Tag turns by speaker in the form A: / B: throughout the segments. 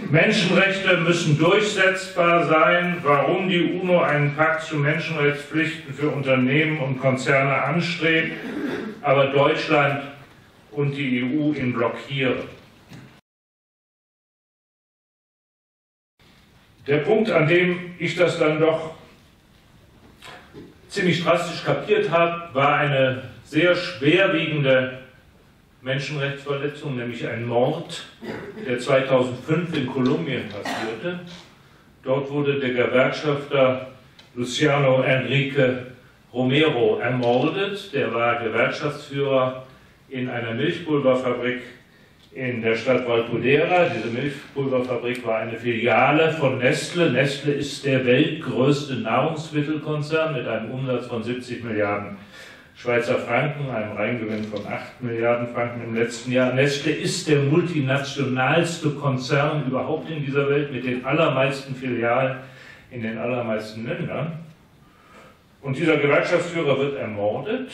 A: Menschenrechte müssen durchsetzbar sein. Warum die UNO einen Pakt zu Menschenrechtspflichten für Unternehmen und Konzerne anstrebt, aber Deutschland und die EU ihn blockieren. Der Punkt, an dem ich das dann doch ziemlich drastisch kapiert habe, war eine sehr schwerwiegende Menschenrechtsverletzung, nämlich ein Mord, der 2005 in Kolumbien passierte. Dort wurde der Gewerkschafter Luciano Enrique Romero ermordet. Der war Gewerkschaftsführer in einer Milchpulverfabrik in der Stadt Valpudera. Diese Milchpulverfabrik war eine Filiale von Nestle. Nestle ist der weltgrößte Nahrungsmittelkonzern mit einem Umsatz von 70 Milliarden Schweizer Franken, einem Reingewinn von 8 Milliarden Franken im letzten Jahr. Nestle ist der multinationalste Konzern überhaupt in dieser Welt mit den allermeisten Filialen in den allermeisten Ländern. Und dieser Gewerkschaftsführer wird ermordet.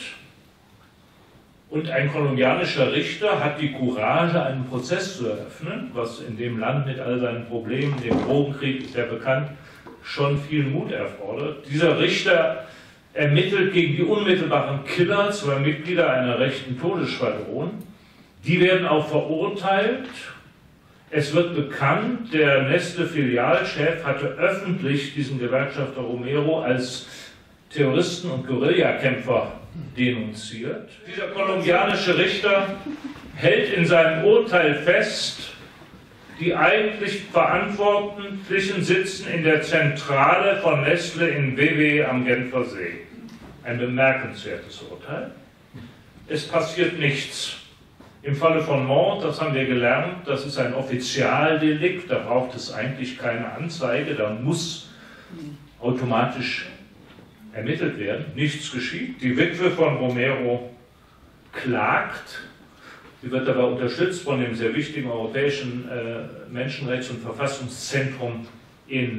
A: Und ein kolumbianischer Richter hat die Courage, einen Prozess zu eröffnen, was in dem Land mit all seinen Problemen, dem Drogenkrieg ist ja bekannt, schon viel Mut erfordert. Dieser Richter ermittelt gegen die unmittelbaren Killer, 2 Mitglieder einer rechten Todesschwadron. Die werden auch verurteilt. Es wird bekannt, der Nestle-Filialchef hatte öffentlich diesen Gewerkschafter Romero als Terroristen und Guerillakämpfer denunziert. Dieser kolumbianische Richter hält in seinem Urteil fest, die eigentlich Verantwortlichen sitzen in der Zentrale von Nestle in Vevey am Genfer See. Ein bemerkenswertes Urteil. Es passiert nichts. Im Falle von Mord, das haben wir gelernt, das ist ein Offizialdelikt, da braucht es eigentlich keine Anzeige, da muss automatisch ermittelt werden. Nichts geschieht. Die Witwe von Romero klagt. Sie wird dabei unterstützt von dem sehr wichtigen Europäischen Menschenrechts- und Verfassungszentrum in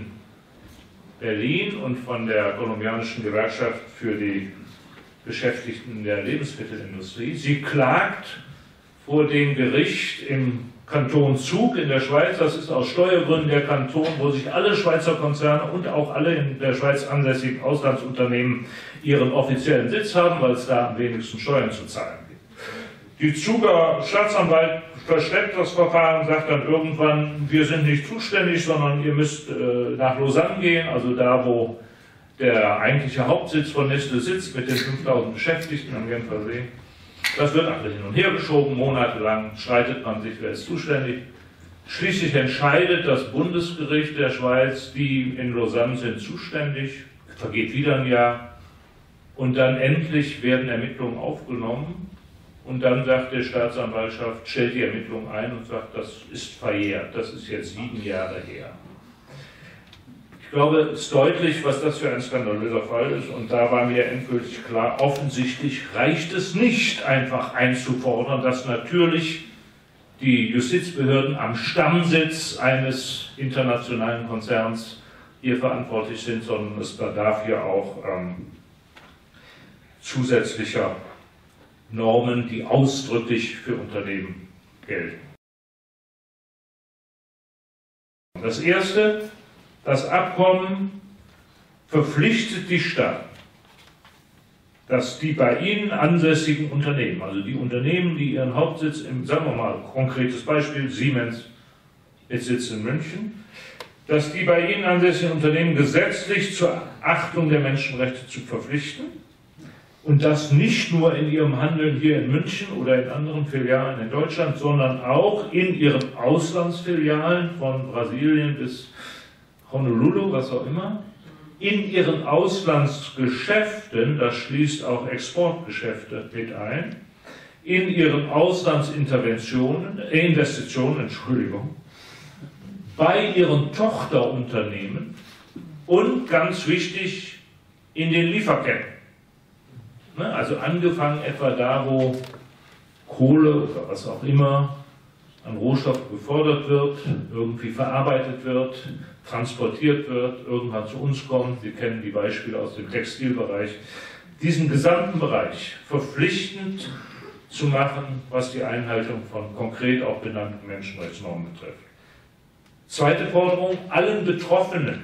A: Berlin und von der kolumbianischen Gewerkschaft für die Beschäftigten der Lebensmittelindustrie. Sie klagt vor dem Gericht im Kanton Zug in der Schweiz. Das ist aus Steuergründen der Kanton, wo sich alle Schweizer Konzerne und auch alle in der Schweiz ansässigen Auslandsunternehmen ihren offiziellen Sitz haben, weil es da am wenigsten Steuern zu zahlen gibt. Die Zuger Staatsanwalt verschleppt das Verfahren und sagt dann irgendwann, wir sind nicht zuständig, sondern ihr müsst nach Lausanne gehen, also da, wo der eigentliche Hauptsitz von Nestle sitzt, mit den 5000 Beschäftigten am Genfer See. Das wird alles hin und her geschoben, monatelang streitet man sich, wer ist zuständig. Schließlich entscheidet das Bundesgericht der Schweiz, die in Lausanne sind zuständig, vergeht wieder ein Jahr und dann endlich werden Ermittlungen aufgenommen. Und dann sagt die Staatsanwaltschaft, stellt die Ermittlung ein und sagt, das ist verjährt, das ist jetzt 7 Jahre her. Ich glaube, es ist deutlich, was das für ein skandalöser Fall ist. Und da war mir endgültig klar, offensichtlich reicht es nicht, einfach einzufordern, dass natürlich die Justizbehörden am Stammsitz eines internationalen Konzerns hier verantwortlich sind, sondern es bedarf hier auch zusätzlicher Normen, die ausdrücklich für Unternehmen gelten. Das erste, das Abkommen verpflichtet die Staaten, dass die bei ihnen ansässigen Unternehmen, also die Unternehmen, die ihren Hauptsitz im, sagen wir mal, konkretes Beispiel, Siemens mit Sitz in München, dass die bei ihnen ansässigen Unternehmen gesetzlich zur Achtung der Menschenrechte zu verpflichten. Und das nicht nur in ihrem Handeln hier in München oder in anderen Filialen in Deutschland, sondern auch in ihren Auslandsfilialen von Brasilien bis Honolulu, was auch immer, in ihren Auslandsgeschäften, das schließt auch Exportgeschäfte mit ein, in ihren Investitionen, bei ihren Tochterunternehmen und ganz wichtig in den Lieferketten. Also angefangen etwa da, wo Kohle oder was auch immer an Rohstoff gefordert wird, irgendwie verarbeitet wird, transportiert wird, irgendwann zu uns kommt. Wir kennen die Beispiele aus dem Textilbereich. Diesen gesamten Bereich verpflichtend zu machen, was die Einhaltung von konkret auch benannten Menschenrechtsnormen betrifft. Zweite Forderung, allen Betroffenen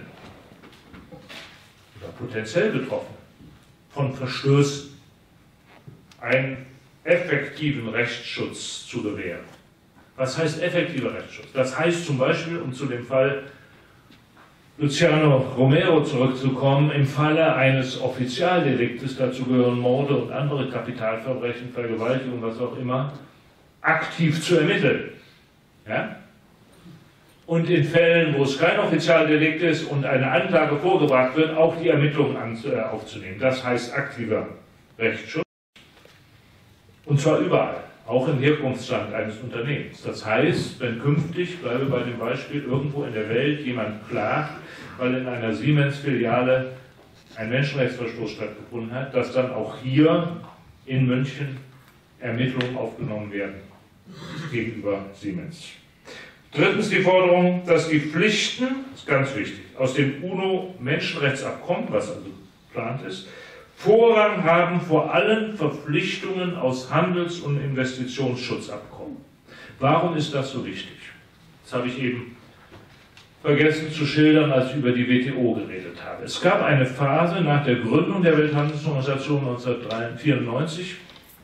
A: oder potenziell Betroffenen von Verstößen einen effektiven Rechtsschutz zu gewähren. Was heißt effektiver Rechtsschutz? Das heißt zum Beispiel, um zu dem Fall Luciano Romero zurückzukommen, im Falle eines Offizialdeliktes, dazu gehören Morde und andere Kapitalverbrechen, Vergewaltigung, was auch immer, aktiv zu ermitteln. Ja? Und in Fällen, wo es kein Offizialdelikt ist und eine Anklage vorgebracht wird, auch die Ermittlungen aufzunehmen. Das heißt aktiver Rechtsschutz. Und zwar überall, auch im Herkunftsland eines Unternehmens. Das heißt, wenn künftig, bleibe bei dem Beispiel, irgendwo in der Welt jemand klagt, weil in einer Siemens-Filiale ein Menschenrechtsverstoß stattgefunden hat, dass dann auch hier in München Ermittlungen aufgenommen werden gegenüber Siemens. Drittens die Forderung, dass die Pflichten, das ist ganz wichtig, aus dem UNO-Menschenrechtsabkommen, was also geplant ist, Vorrang haben vor allen Verpflichtungen aus Handels- und Investitionsschutzabkommen. Warum ist das so wichtig? Das habe ich eben vergessen zu schildern, als ich über die WTO geredet habe. Es gab eine Phase nach der Gründung der Welthandelsorganisation 1994,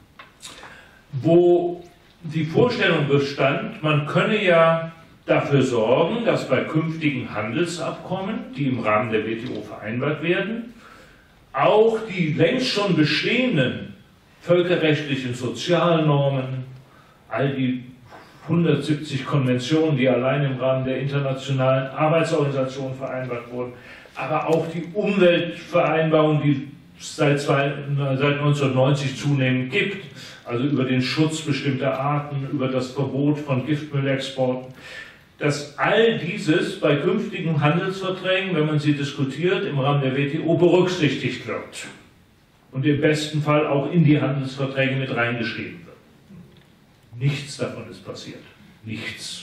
A: wo die Vorstellung bestand, man könne ja dafür sorgen, dass bei künftigen Handelsabkommen, die im Rahmen der WTO vereinbart werden, auch die längst schon bestehenden völkerrechtlichen Sozialnormen, all die 170 Konventionen, die allein im Rahmen der Internationalen Arbeitsorganisation vereinbart wurden, aber auch die Umweltvereinbarung, die es seit 1990 zunehmend gibt, also über den Schutz bestimmter Arten, über das Verbot von Giftmüllexporten, dass all dieses bei künftigen Handelsverträgen, wenn man sie diskutiert, im Rahmen der WTO berücksichtigt wird und im besten Fall auch in die Handelsverträge mit reingeschrieben wird. Nichts davon ist passiert. Nichts.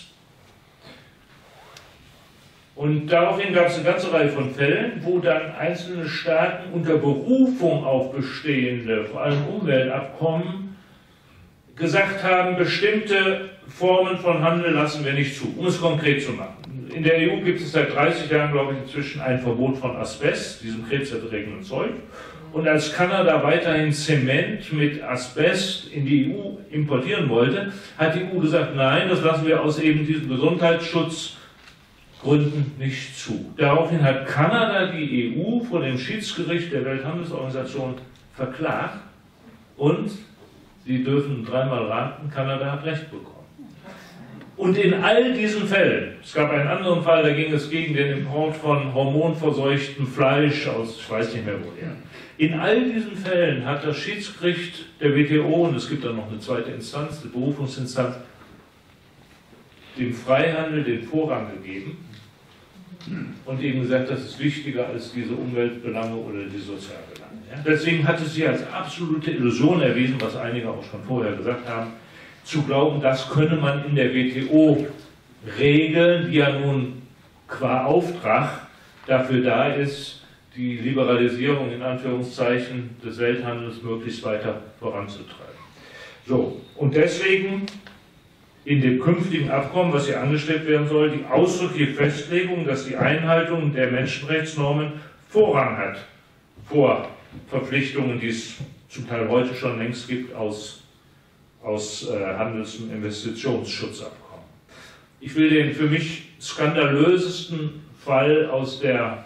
A: Und daraufhin gab es eine ganze Reihe von Fällen, wo dann einzelne Staaten unter Berufung auf bestehende, vor allem Umweltabkommen, gesagt haben, bestimmte Formen von Handel lassen wir nicht zu, um es konkret zu machen. In der EU gibt es seit 30 Jahren, glaube ich, inzwischen ein Verbot von Asbest, diesem krebserregenden Zeug. Und als Kanada weiterhin Zement mit Asbest in die EU importieren wollte, hat die EU gesagt, nein, das lassen wir aus eben diesen Gesundheitsschutzgründen nicht zu. Daraufhin hat Kanada die EU vor dem Schiedsgericht der Welthandelsorganisation verklagt und Sie dürfen dreimal raten, Kanada hat Recht bekommen. Und in all diesen Fällen, es gab einen anderen Fall, da ging es gegen den Import von hormonverseuchtem Fleisch aus, ich weiß nicht mehr woher. In all diesen Fällen hat das Schiedsgericht der WTO, und es gibt dann noch eine zweite Instanz, die Berufungsinstanz, dem Freihandel den Vorrang gegeben und eben gesagt, das ist wichtiger als diese Umweltbelange oder die Sozialbelange. Ja? Deswegen hat es sich als absolute Illusion erwiesen, was einige auch schon vorher gesagt haben, zu glauben, das könne man in der WTO regeln, die ja nun qua Auftrag dafür da ist, die Liberalisierung in Anführungszeichen des Welthandels möglichst weiter voranzutreiben. So, und deswegen in dem künftigen Abkommen, was hier angestrebt werden soll, die ausdrückliche Festlegung, dass die Einhaltung der Menschenrechtsnormen Vorrang hat vor Verpflichtungen, die es zum Teil heute schon längst gibt aus Handels- und Investitionsschutzabkommen. Ich will den für mich skandalösesten Fall aus der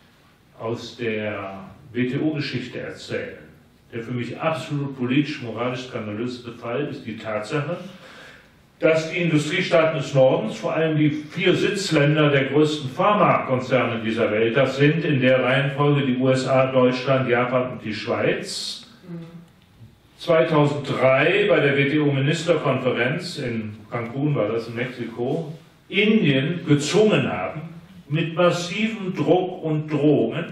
A: WTO-Geschichte erzählen. Der für mich absolut politisch-moralisch skandalöseste Fall ist die Tatsache, dass die Industriestaaten des Nordens, vor allem die 4 Sitzländer der größten Pharmakonzerne dieser Welt, das sind in der Reihenfolge die USA, Deutschland, Japan und die Schweiz, 2003 bei der WTO-Ministerkonferenz in Cancun, war das in Mexiko, Indien gezwungen haben, mit massivem Druck und Drohungen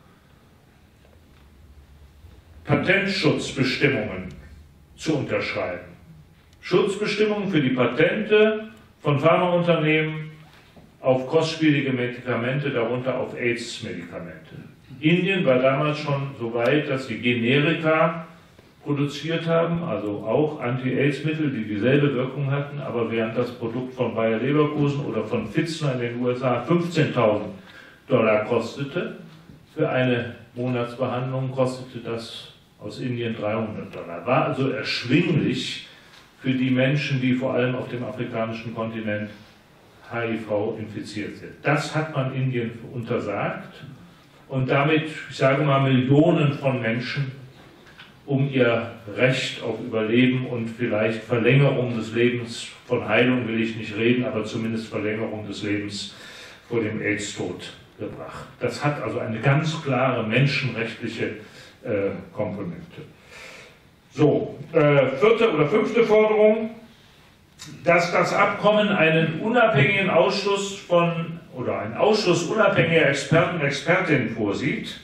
A: Patentschutzbestimmungen zu unterschreiben. Schutzbestimmungen für die Patente von Pharmaunternehmen auf kostspielige Medikamente, darunter auf AIDS-Medikamente. Indien war damals schon so weit, dass die Generika produziert haben, also auch Anti-Aids-Mittel, die dieselbe Wirkung hatten, aber während das Produkt von Bayer Leverkusen oder von Pfizer in den USA 15.000 Dollar kostete, für eine Monatsbehandlung kostete das aus Indien 300 Dollar. War also erschwinglich für die Menschen, die vor allem auf dem afrikanischen Kontinent HIV infiziert sind. Das hat man Indien untersagt und damit, ich sage mal, Millionen von Menschen um ihr Recht auf Überleben und vielleicht Verlängerung des Lebens, von Heilung will ich nicht reden, aber zumindest Verlängerung des Lebens vor dem AIDS-Tod gebracht. Das hat also eine ganz klare menschenrechtliche Komponente. So, vierte oder fünfte Forderung, dass das Abkommen einen unabhängigen Ausschuss oder einen Ausschuss unabhängiger Experten und Expertinnen vorsieht,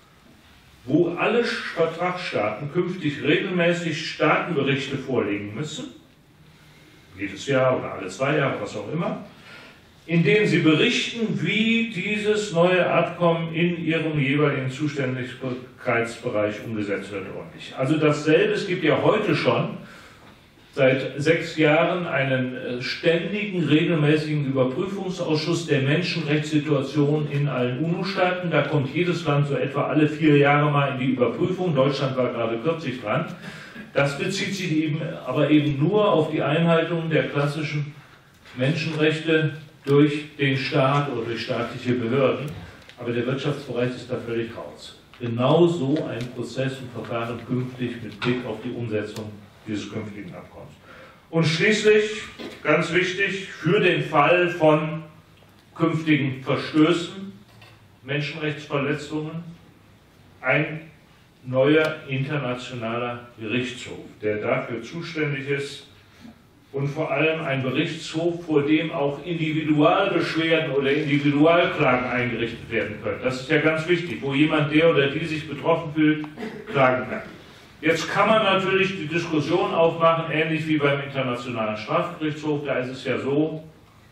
A: wo alle Vertragsstaaten künftig regelmäßig Staatenberichte vorlegen müssen, jedes Jahr oder alle 2 Jahre, was auch immer, in denen sie berichten, wie dieses neue Abkommen in ihrem jeweiligen Zuständigkeitsbereich umgesetzt wird oder nicht. Also dasselbe, es gibt ja heute schon seit 6 Jahren einen ständigen, regelmäßigen Überprüfungsausschuss der Menschenrechtssituation in allen UNO-Staaten. Da kommt jedes Land so etwa alle 4 Jahre mal in die Überprüfung. Deutschland war gerade kürzlich dran. Das bezieht sich aber eben nur auf die Einhaltung der klassischen Menschenrechte durch den Staat oder durch staatliche Behörden. Aber der Wirtschaftsbereich ist da völlig raus. Genau so ein Prozess und Verfahren künftig mit Blick auf die Umsetzung dieses künftigen Abkommens. Und schließlich, ganz wichtig, für den Fall von künftigen Verstößen, Menschenrechtsverletzungen, ein neuer internationaler Gerichtshof, der dafür zuständig ist und vor allem ein Gerichtshof, vor dem auch Individualbeschwerden oder Individualklagen eingerichtet werden können. Das ist ja ganz wichtig, wo jemand, der oder die sich betroffen fühlt, klagen kann. Jetzt kann man natürlich die Diskussion aufmachen, ähnlich wie beim Internationalen Strafgerichtshof. Da ist es ja so,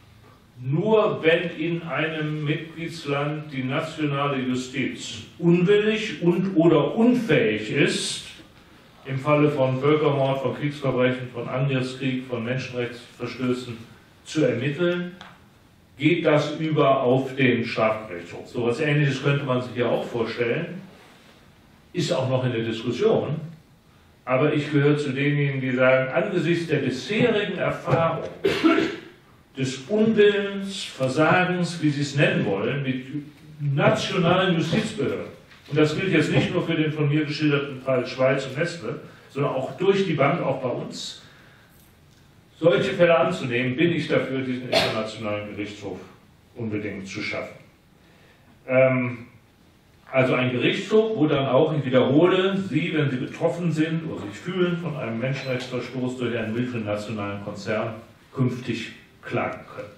A: nur wenn in einem Mitgliedsland die nationale Justiz unwillig und/oder unfähig ist, im Falle von Völkermord, von Kriegsverbrechen, von Angriffskrieg, von Menschenrechtsverstößen zu ermitteln, geht das über auf den Strafgerichtshof. So etwas Ähnliches könnte man sich ja auch vorstellen, ist auch noch in der Diskussion. Aber ich gehöre zu denjenigen, die sagen, angesichts der bisherigen Erfahrung des Unwillens, Versagens, wie Sie es nennen wollen, mit nationalen Justizbehörden, und das gilt jetzt nicht nur für den von mir geschilderten Fall Schweiz und Nestle, sondern auch durch die Bank, auch bei uns, solche Fälle anzunehmen, bin ich dafür, diesen internationalen Gerichtshof unbedingt zu schaffen. Also ein Gerichtshof, wo dann auch, ich wiederhole, Sie, wenn Sie betroffen sind oder sich fühlen von einem Menschenrechtsverstoß durch einen multinationalen Konzern, künftig klagen können.